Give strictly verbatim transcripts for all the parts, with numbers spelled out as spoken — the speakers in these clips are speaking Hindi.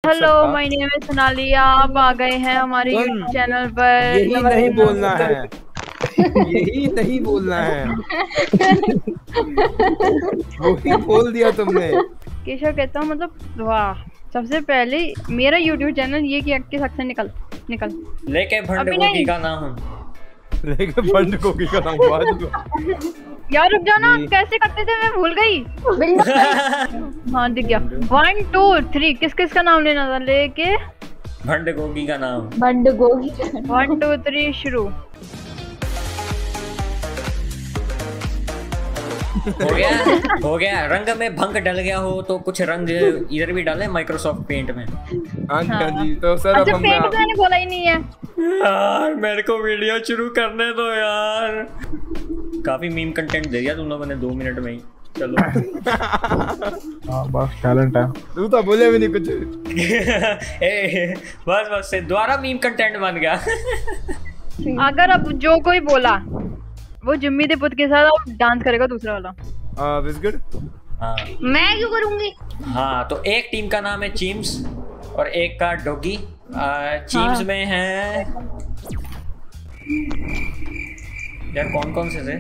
Hello my name is Sonali, आप आ गए हैं हमारे यूट्यूब चैनल पर। यही नहीं बोलना है, यही नहीं बोलना है। वही बोल दिया तुमने। केशव कहता हूँ मतलब वाह, सबसे पहले मेरा यूट्यूब चैनल ये कि के सक्सेस निकल निकल लेके भंड गोगी का नाम, लेके भंड गोगी का नाम बाद यार रुक जाना, कैसे करते थे मैं भूल गई। हाँ दिख गया। वन टू थ्री किस किस का नाम लेना था? लेके भंड गोगी का नाम, भंड गोगी। वन टू थ्री शुरू। हो गया हो गया। रंग में भंग डल गया हो तो कुछ रंग इधर भी डाले माइक्रोसॉफ्ट पेंट में। हाँ जी, तो सर अब हम पेंट तो मैंने बोला ही नहीं है यार, मेरे को वीडियो शुरू करने दो यार। काफी मीम कंटेंट दे दिया तुम लोगों ने दो मिनट में ही। चलो हाँ बस टैलेंट है। तू तो बोले भी नहीं कुछ। ए, बस बस से द्वारा मीम कंटेंट बन गया। अगर अब जो कोई बोला वो जिम्मी दे पुत के साथ डांस करेगा दूसरा वाला। हाँ बिस्किट। हाँ मैं क्यों करूंगी? हाँ तो एक टीम का नाम है चीम्स और एक का डॉगी। चीम्स हाँ। में है यार कौन कौन से थे?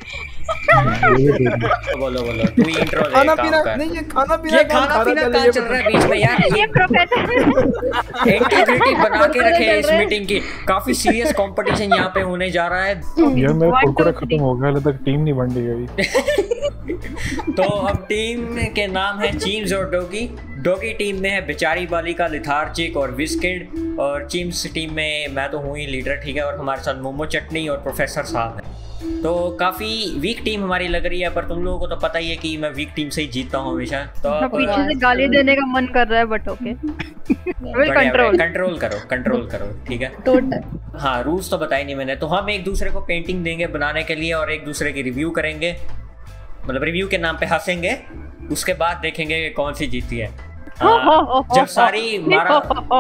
बोलो बोलो तू ही इंट्रो दे। खाना काम पीना कर। नहीं, ये खाना पीना ये खाना पीना कहाँ चल रहा है बीच में यार? ये प्रोफेसर इंटीग्रिटी बना के रखे इस मीटिंग की। काफी सीरियस कंपटीशन यहाँ पे होने जा रहा है। यार मेरा कुरकुरे खत्म हो गया, अभी तक टीम नहीं बन गई। तो अब टीम के नाम है चीम्स और डॉगी। डॉगी टीम में है बेचारी बालिका, लिथार्जिक और विस्किड। और चीम्स टीम में मैं तो हूँ ही लीडर, ठीक है। और हमारे साथ मोमो चटनी और प्रोफेसर साहब है। तो काफी वीक टीम हमारी लग रही है, पर तुम लोगों को तो पता ही है कि मैं वीक टीम से ही जीतता हूँ हमेशा। तो अब पीछे से गाली देने का मन कर रहा है बट ओके। कंट्रोल कंट्रोल करो कंट्रोल करो ठीक है। हाँ रूल्स तो बताए नहीं मैंने। तो हम एक दूसरे को पेंटिंग देंगे बनाने के लिए और एक दूसरे की रिव्यू करेंगे, मतलब रिव्यू के नाम पे हंसेंगे। उसके बाद देखेंगे कौन सी जीती है। हाँ, जब सारी मारा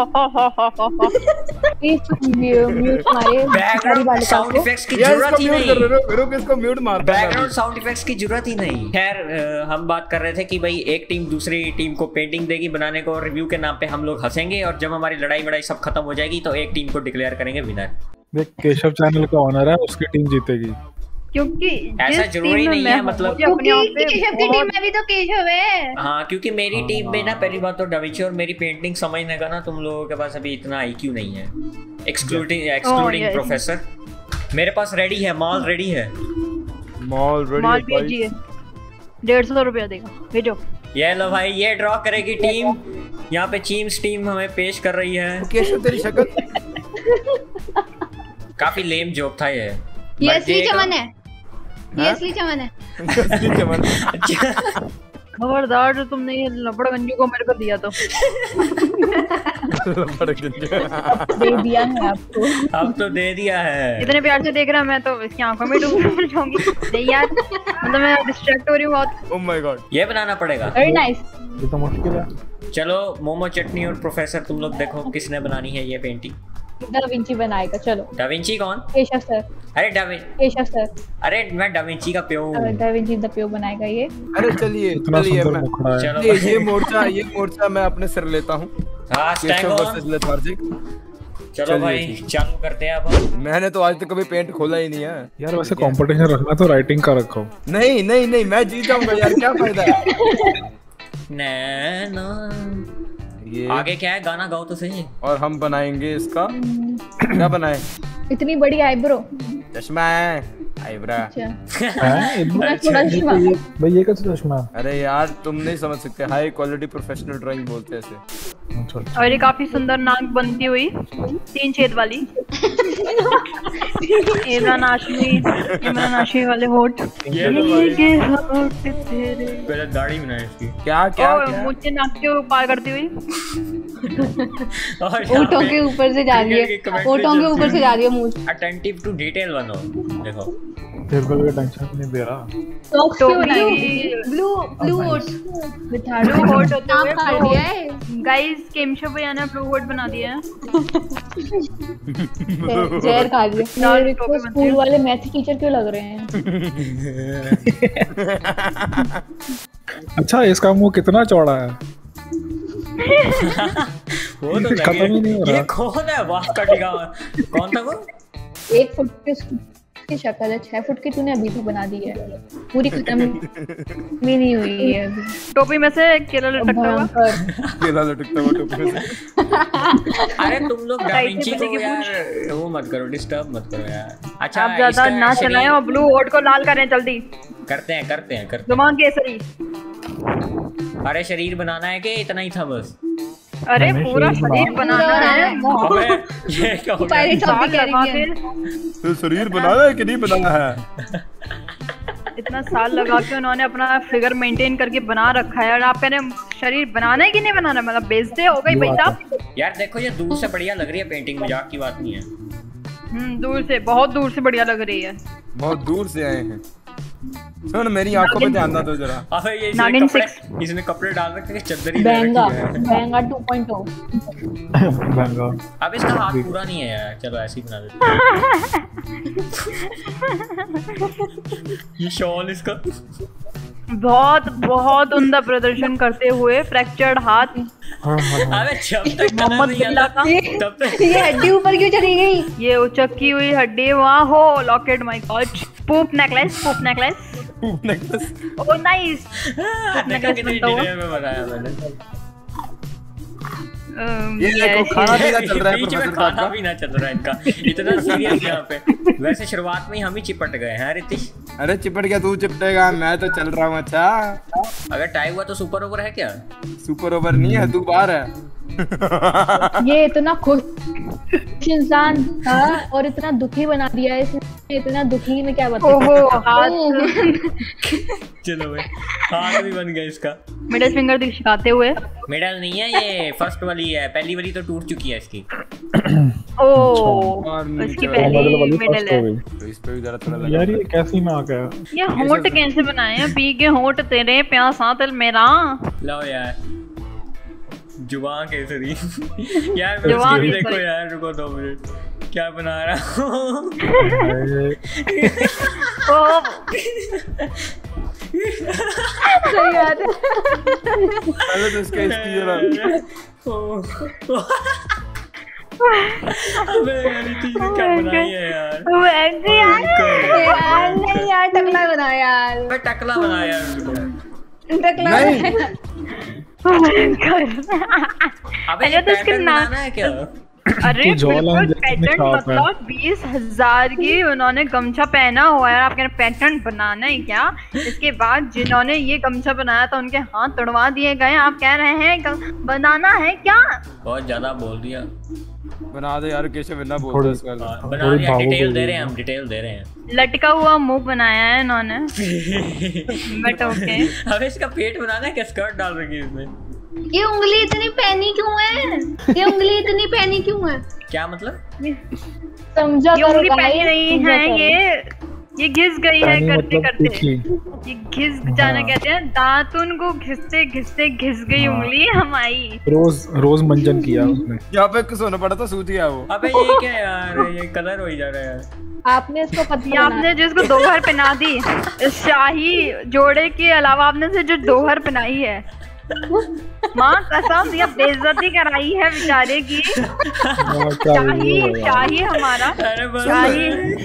बैकग्राउंड साउंड इफेक्ट्स की जरूरत ही नहीं। रुक इसको म्यूट मार। बैकग्राउंड साउंड इफेक्ट्स की जरूरत ही नहीं। खैर हम बात कर रहे थे कि भाई एक टीम दूसरी टीम को पेंटिंग देगी बनाने को और रिव्यू के नाम पे हम लोग हंसेंगे। और जब हमारी लड़ाई वड़ाई सब खत्म हो जाएगी तो एक टीम को डिक्लेयर करेंगे विनर। देख केशव चैनल का ऑनर है, उसकी टीम जीतेगी। क्योंकि ऐसा जरूरी नहीं है, मतलब केशव की टीम में भी तो केशव है। हाँ क्योंकि मेरी टीम में ना पहली बात तो डाविंची और मेरी पेंटिंग समझने का ना तुम लोगों के पास अभी इतना आईक्यू नहीं है। Excluding excluding professor. मेरे पास रेडी है, मॉल रेडी है। मॉल रेडी माल भेजिए, डेढ़ सौ रुपया देगा, भेजो। ये लो भाई, ये ड्रॉ करेगी टीम। यहाँ पे चीम्स टीम हमें पेश कर रही है। केशव तेरी शक्ल काफी लेम जोक था ये। ये असली चमन है, ये असली चमन है। खबरदार जो तुमने ये लपड़ गंजू को मेरे को दिया तो दे दिया है आपको। अब तो दे दिया है। इतने प्यार से देख रहा मैं तो इसकी आंखों में डूब जाऊंगी। नहीं यार मतलब मैं डिस्ट्रैक्ट हो रही हूँ बहुत। ओह माय गॉड, ये बनाना पड़ेगा। Very nice. ये तो मुश्किल है। चलो मोमो चटनी और प्रोफेसर तुम लोग देखो किसने बनानी है ये पेंटिंग। डाविंची बनाएगा। चलो डाविंची कौन? केशव सर। अरे डाविन केशव सर। अरे मैं डाविंची का प्यो हूँ। डाविंची द प्यो बनाएगा ये। अरे चलिए चलिए मैं चलो ये ये मोर्चा ये मोर्चा मैं अपने सिर लेता हूँ। हाँ स्टैंड वर्सेस लेथार्जिक। चलो भाई चालू करते हैं अब। मैंने तो आज तक कभी पेंट खोला ही नहीं है यार। वैसे कंपटीशन रखना तो राइटिंग का रखो। नहीं नहीं नहीं मैं जीत जाऊंगा यार, क्या फायदा है। नैनो ये आगे क्या है, गाना गाओ तो सही। और हम बनाएंगे इसका क्या बनाए? इतनी बड़ी आईब्रो। चश्मा है आईब्रा। भाई ये कैसे चश्मा? अरे यार तुम नहीं समझ सकते, हाई क्वालिटी प्रोफेशनल ड्राइंग बोलते हैं इसे। और ये काफी सुंदर नाक बनती हुई तीन छेद वाली। इमरान हाशमी इमरान हाशमी वाले होठ। ये लो ये होठ तेरे। पहले दाढ़ी बनाए इसकी। क्या क्या और क्या? मुझे नाक के पार करती हुई। होठों के ऊपर से जा रही है, होठों के ऊपर से जा रही है मुंह। अटेंटिव टू डिटेल बनो। देखो तेरे को भी टेंशन नहीं दे रहा। सॉक्स क्यों बनाई? Blue blue hot with blue hot होते हुए काट दिया है। गाइस केमशो भैया ने ब्लू होट बना दिया है। जहर खा लिया। मेरे को स्कूल वाले मैथ टीचर क्यों लग रहे हैं? अच्छा इसका मुंह कितना चौड़ा है? वो तो लगे खत्म ही नहीं हो रहा। ये कौन है वाह का टिका कौन था वो? एक फुट की उसकी शक्ल है, छह फुट की तूने अभी तक बना दी है, पूरी खत्म भी नहीं हुई है अभी। टोपी में से केला लटकता हुआ। भयंकर। केला लटकता हुआ टोपी में से। अरे तुम लोग टाइट डाविंची से को बनेगी यार वो मत करो, डिस्टर्ब मत करो यार। अच्छा आप ज्यादा इसका ना शरीर- चलाएं और ब्लू ओट को लाल करें जल्दी। करते हैं करते हैं करते जुबान केसरी। हैं। अरे शरीर बनाना है कि इतना ही था बस? अरे हमें पूरा शरीर शरीर बनाना है। अबे ये क्या हो गया? Pirate of the साल लगा के Caribbean। तो शरीर बनाना है कि नहीं बनाना है? इतना साल लगा के उन्होंने अपना फिगर मेंटेन करके बना रखा है और आप कह रहे हैं शरीर बनाना है कि नहीं बनाना? मतलब बेचते हो गई भाई साहब। यार देखो ये दूर से बढ़िया लग रही है पेंटिंग, मजाक की बात नहीं है। हम्म दूर से, बहुत दूर से बढ़िया लग रही है। बहुत दूर से आए हैं। सुन मेरी आंखों पे ध्यान ना दो जरा। अबे ये इसने नागिन कपड़े इसने कपड़े डाल रखे हैं, चद्दर ही ले बहंगा रखी है। बहंगा टू पॉइंट ओ। बंगा। अब इसका हाथ पूरा नहीं है यार, चलो ऐसे ही बना देते हैं। ये शॉल इसका बहुत बहुत उम्दा प्रदर्शन करते हुए फ्रैक्चर्ड हाथ। हाँ हाँ हाँ। अबे जब तक कलर मोहम्मद नहीं बिल्ला आता का तब तक ये हड्डी ऊपर क्यों चली गई? ये उचक्की हुई हड्डी वहाँ हो। Locket my God. Poop necklace, poop necklace. Necklace. Oh nice. देखा कितनी बनता हुआ। डिटेल में बनाया मैंने। अम, ये देखो खाना पीना चल रहा है बीच में प्रोफेसर साहब खाना का। भी ना चल रहा है इनका, इतना सीरियस यहाँ पे। वैसे शुरुआत में ही हम ही चिपट गए हैं रितिश। अरे चिपट गया तू चिपटेगा, मैं तो चल रहा हूँ। अच्छा अगर टाई हुआ तो सुपर ओवर है क्या? सुपर ओवर नहीं है, तू बाहर है। ये इतना खुश इंसान था और इतना दुखी बना दिया है इसने, इतना दुखी में क्या बताऊं। ओहो हाथ। चलो भाई हाथ भी बन गया इसका। मिडिल फिंगर दिखाते हुए। मेडल नहीं है ये, फर्स्ट वाली है, पहली वाली तो टूट चुकी है इसकी। ओह और उसकी नीचे मॉडल पहली वाली मेडल फर्स्ट है। हो गई। तो इस पे भी जरा थोड़ा लगा। यार ये कैसी में आ गया? ये होंठ कैसे बनाए हैं? पी के होंठ तेरे प्यासा तिल मेरा। लो यार जुबान केसरी। यार मैं जुबान उसकी भी केसरी। देखो यार, रुको दो मिनट क्या बना रहा हूँ। अरे, ओह सही बात है। पहले तो इसका इसकी जरा। अबे यार ये चीज़ क्या बनाई है यार। वैसे यार। यार नहीं यार, टकला बना यार, अबे टकला बनाया यार उसको। टकला नहीं। बना। अबे अरे ये तो इसके पैटर्न नाम- बनाना है क्या? अरे तू जॉलाइन बिल्कुल देखने पैटर्न का आता है। मतलब बीस हजार की उन्होंने गमछा पहना हुआ है। आप कह रहे पैटर्न बनाना है क्या? इसके बाद जिन्होंने ये गमछा बनाया था उनके हाथ तोड़वा दिए गए। आप कह रहे हैं गम- बनाना है क्या? बहुत ज्यादा बोल दिया। बना दे यार, केशव बिना बोल थोड़ी- दे इसका। हाँ, बना थोड़ी दिया, भावुक डिटेल हो दे गई रहे हैं है। हम, डिटेल दे रहे हैं। लटका हुआ मुंह बनाया है इन्होंने। But okay. अबे इसका पेट बनाना है क्या? स्कर्ट डाल रखी है इसमें। ये उंगली इतनी पैनी क्यों है? ये उंगली इतनी पैनी क्यों है? क्या मतलब? समझा ये करो उंगली guys, पहनी नहीं समझा है। करो। ये ये घिस गई है पैनी करते मतलब करते। तीखी। ये घिस जाना हाँ। कहते हैं। दातुन को घिसते घिसते घिस गई हाँ। उंगली हमारी। रोज रोज मंजन किया उसने। यहाँ पे कुछ होना पड़ा था, सूझ गया वो। अबे ये क्या यार, ये कलर हो ही जा रहा है। आपने इसको ये पतला आपने जिसको दोहर पहना दी, इस शाही जोड़े के अलावा आपने से जो दोहर पहनाई है, माँ कसम ये बेइज्जती कराई है बेचारे की। हाँ, क्या शाही बोलूं यार। शाही हमारा अरे बस शाही।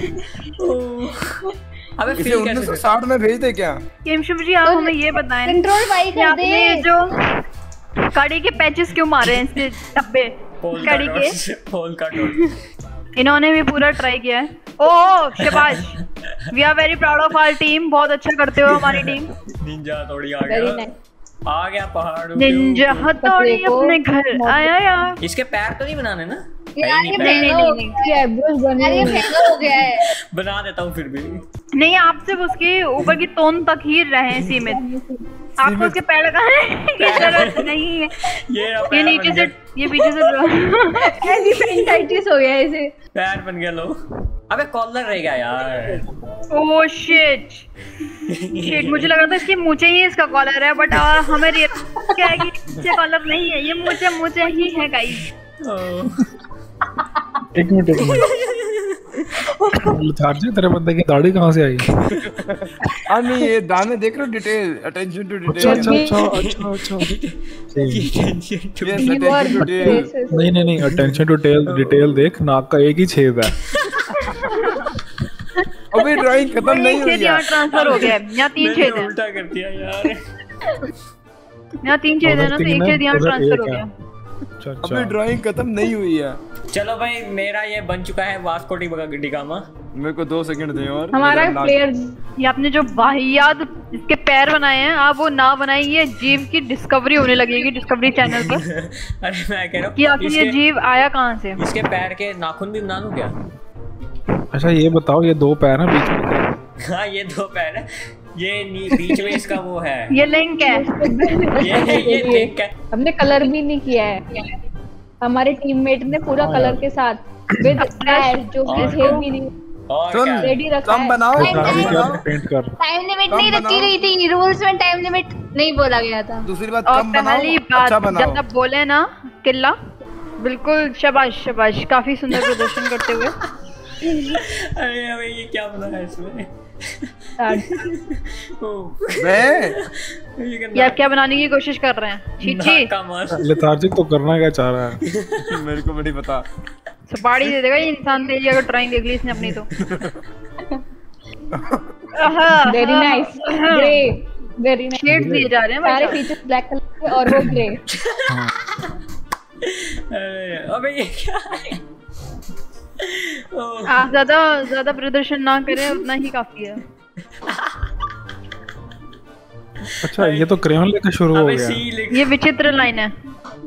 ओह। अबे इसे फील उन्नीस सौ कैसे? साठ में भेज दे क्या? केमशुभ जी आप हमें ये बताएं कंट्रोल वाई कि कर आपने ये दे। जो कड़ी के पैचेस क्यों मारे हैं इसके डब्बे पोल कड़ी का के? डॉट, पोल का डॉट। इन्होंने भी पूरा ट्राई किया है। ओह शाबाश, we are very proud of our team. बहुत अच्छा करते हो हमारी टीम। निंजा थोड़ी आ वेरी गया, नाइस। आ गया पहाड़ पे। निंजा हथौड़ी को अपने घर आया यार। इसके पैर तो नहीं बनाने ना? यार है ही ये नहीं पैर। नहीं, महंगा हो नहीं, गया है, ब्रश बने अरे हुए हैं। हो गया है। बना देता हूँ फिर भी। नहीं, आप सिर्फ उसके ऊपर की तोन तक ही रहे सीमित। आपको उसके पैर लगाने की जरूरत नहीं है। ये रहा ये पैर नीचे बन से, गया। ये पीछे से। एलिफेंटाइटिस हो गया है इसे। पैर बन गया लो। अबे कॉलर रह गया यार। ओह शिट शिट, मुझे लगा था इसकी मूंछें ही इसका कॉलर है, बट हमें रियल क्या है कि इससे कॉलर नहीं है, ये मूंछें मूंछें ही है गाइस। ओह। एक मिनट एक मिनट लेथार्जी तेरे बंदे की दाढ़ी कहाँ से आई? हाँ नहीं ये दाने देख रहे हो डिटेल, अटेंशन टू अच्छा डिटेल। अच्छा अच्छा अच्छा अच्छा नहीं नहीं नहीं अटेंशन टू डिटेल डिटेल देख, नाक का एक ही छेद है। अभी ड्राइंग खत्म नहीं हुई यहाँ है। ट्रांसफर हो गया है, यहाँ तीन छेद है, उल्टा कर दिया यार। यहाँ तीन छेद है ना, तो एक छेद यहाँ ट्रांसफर हो गया। अच्छा अभी अच्छा ड्राइंग खत्म नहीं हुई है। चलो भाई मेरा ये बन चुका है वास्को डी गामा। मेरे को दो सेकंड दे और हमारा मेरा नाक- प्लेयर ये आपने जो वाहियात इसके पैर बनाए हैं, आप वो ना बनाइए। जीव की डिस्कवरी होने लगेगी डिस्कवरी चैनल पर अरे मैं कह रहा कि हूँ आखिर ये इसके, जीव आया कहाँ से। इसके पैर के नाखून भी बना दूं क्या? अच्छा ये बताओ, ये दो पैर हैं बीच में क्या? हाँ ये दो पैर है, ये नी- बीच में इसका वो है, ये लिंक है। ये ये लिंक है। हमने कलर भी नहीं किया है, हमारे टीममेट ने पूरा कलर के साथ विद फ्लैश जो और छेद भी नहीं और सुन, क्या? रेडी रखा कम है। बनाओ लेथार्जी कम क्या बनाओ। पेंट कर? टाइम लिमिट कम नहीं रखी बनाओ। गई थी, रूल्स में टाइम लिमिट नहीं बोला गया था। दूसरी बात और कम बनाओ, पहली बात अच्छा जब बनाओ। आप बोले ना किल्ला, बिल्कुल शाबाश शाबाश, काफी सुंदर प्रदर्शन करते हुए। अरे अबे ये क्या बना है इसमें? ओह, मैं ये ये आप क्या बनाने की कोशिश कर रहे हैं? चीची नाक का मस्त। लेथार्जी तो करना क्या चाह रहा है? मेरे को नहीं पता। सुपारी दे देगा ये इंसान तेरी अगर ड्राइंग देख ली इसने अपनी तो। Very nice, grey, very nice. Shades दिए जा रहे हैं भाई सारे साहब। फीचर्स ब्लैक कलर के और वो ग्रे। अरे अबे ये क्या है? ओह, आप ज्यादा ज्यादा प्रदर्शन ना करें, उतना ही काफी है। अच्छा ये तो क्रेयॉन लेकर शुरू हो अबे गया। सी लिख। ये विचित्र लाइन है,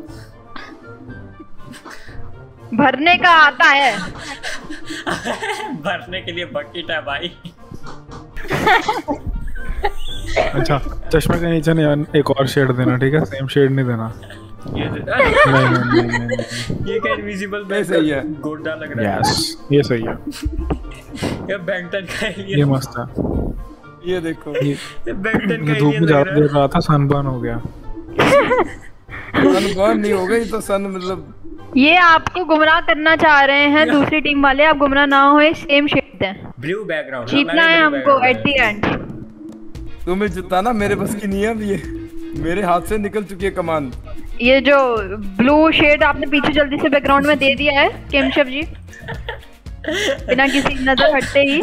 भरने का आता है। भरने के लिए बकेट है भाई। अच्छा चश्मे के नीचे नहीं एक और शेड देना, ठीक है? सेम शेड नहीं देना। ये नहीं नहीं नहीं नहीं, नहीं। ये क्या इनविजिबल ये सही है। गोड्डा लग रहा है। यस ये सही है, ये बैंगटन का ये एलियन, मस्त है। ये देखो ये ये बैंगटन का ये धूप एलियन में लग ज्यादा रहा देर रहा था, सनबर्न हो गया। सन बर्न नहीं हो गई तो सन मतलब ये आपको गुमराह करना चाह रहे हैं दूसरी टीम वाले, आप गुमराह ना होए, सेम शेड है। है। ब्लू बैकग्राउंड जीतना है हमको एट द एंड। तुम्हें जिताना मेरे बस की नहीं है। अब ये मेरे हाथ से निकल चुकी है कमान। ये जो ब्लू शेड आपने पीछे जल्दी से बैकग्राउंड में दे दिया है केमशव जी, बिना किसी नजर हटते ही।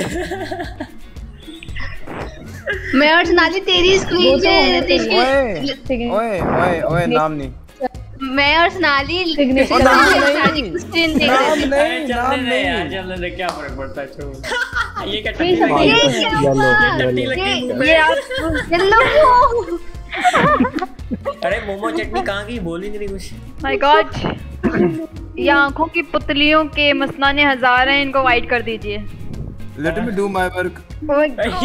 मैं और सोनाली तेरी स्क्रीन पे ओए ओए ओए ओए नाम नहीं, मैं और सोनाली Signature स्क्रीन देख नाम रहे थे। नहीं, नाम चलने दे यार, नहीं। चलने दे, क्या फर्क पड़ता है? छोड़। ये क्या ये टट्टी सब लगी? ये ये क्या येलो टट्टी येलो लगी मुंह पे। ये आप येलो। अरे मोमो चटनी कहाँ गई? बोल ही नहीं कुछ। माय गॉड, ये आंखों की पुतलियों के मसनाने हजार हैं, इनको वाइट कर दीजिए। Let me do my work. Oh my God.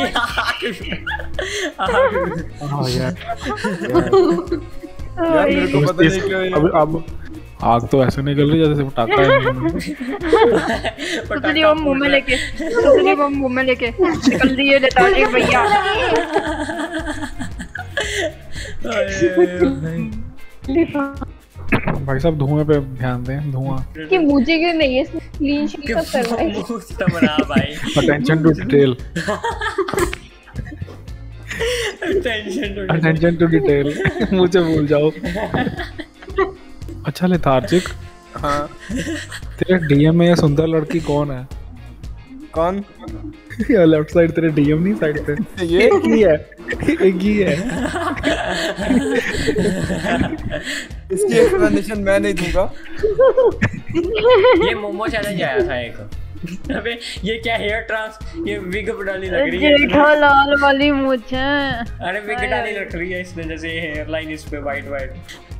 हाँ यार यार मेरे को पता नहीं क्यों ये- अब अब आग तो ऐसे निकल रही है जैसे पटाखा है। पुतली वो मुंह में लेके पुतली वो मुंह में लेके निकल रही है लेतार्जी भैया। भाई साहब धुएं पे ध्यान दें, धुआं। कि मुझे क्यों नहीं है, क्लीन शीट सब करवाई। मुफ्त बना भाई। Attention to detail, tension to attention to detail. मुझे भूल जाओ। अच्छा लेथार्जिक, हाँ तेरे डीएम में ये सुंदर लड़की कौन है? कौन? लेफ्ट साइड तेरे डीएम नहीं साइड पे ये एक ही है, एक ही है। इसकी एक्सप्लेनेशन मैं नहीं दूंगा। ये मोमो चैलेंज आया था एक। अबे ये क्या हेयर ट्रांस, ये विग डाली लग रही है। जेठालाल वाली मुझे। अरे विग डाली लग रही है इसने, जैसे हेयर लाइन इस पे वाइट वाइट।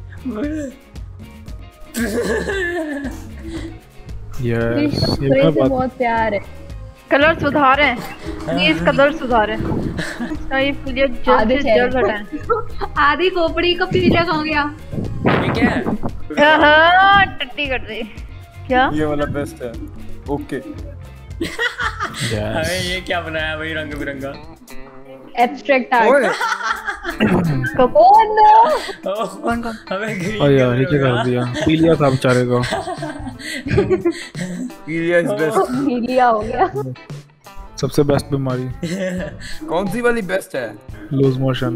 यस ये स्प्रे मैं से बात बहुत प्यार है। कलर सुधारे प्लीज, कलर सुधारे। इसका ये पीलिया जल्द आधे से चेहरे जल्द हटाएं। आधी खोपड़ी का पीला हो गया। ये क्या है? हाँ, टट्टी कर दी क्या? ये वाला बेस्ट है। ओके अरे यस। ये क्या बनाया भाई रंग बिरंगा? Abstract art. ओए ओह नो, कौन कौन? हमें ग्रीन ओ यार ये क्या कर दिया, पी लिया था बेचारे को। पीलिया इज बेस्ट। हीलिया हो गया। सबसे बेस्ट बीमारी कौन सी वाली बेस्ट है? Loose motion.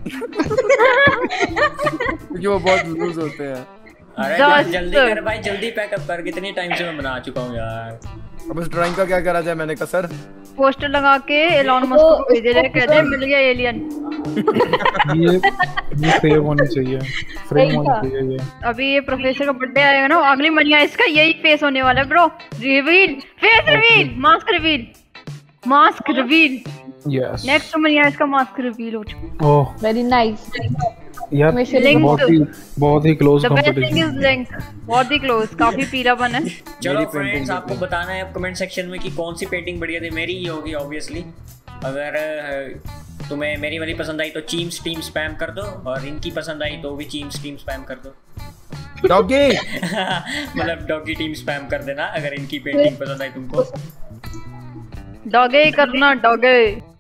क्योंकि वो बहुत लूज होते हैं। अरे यार जल्दी कर भाई, जल्दी पैकअप कर, कितनी टाइम से मैं बना चुका हूँ यार। अब इस ड्राइंग का क्या करा जाए? मैंने कहा सर पोस्टर लगा के एलॉन मस्क को भेजे जाए, कहते हैं मिल गया एलियन। ये ये सेव होनी चाहिए, फ्रेम होनी चाहिए ये। अभी ये प्रोफेसर का बर्थडे आएगा ना, अगली मनिया इसका यही फेस होने वाला है bro. Reveal, face reveal, mask reveal, mask reveal. Yes next मनिया इसका मास्क रिवील हो चुका। ओह वेरी नाइस यार बहुत ही बहुत ही close the best thing competition. Is link, बहुत ही क्लोज, काफी पीलापन है। चलो फ्रेंड्स, आपको बताना है कमेंट सेक्शन में कि कौन सी पेंटिंग बढ़िया थी। मेरी ही होगी ऑब्वियसली। अगर अ, तुम्हें मेरी वाली पसंद आई तो चीम्स टीम स्पैम कर दो, और इनकी पसंद आई तो भी चीम्स टीम स्पैम कर दो। डॉगी मतलब डॉगी टीम स्पैम कर देना अगर इनकी पेंटिंग पसंद आई तुमको। डॉगे करना, डॉगे।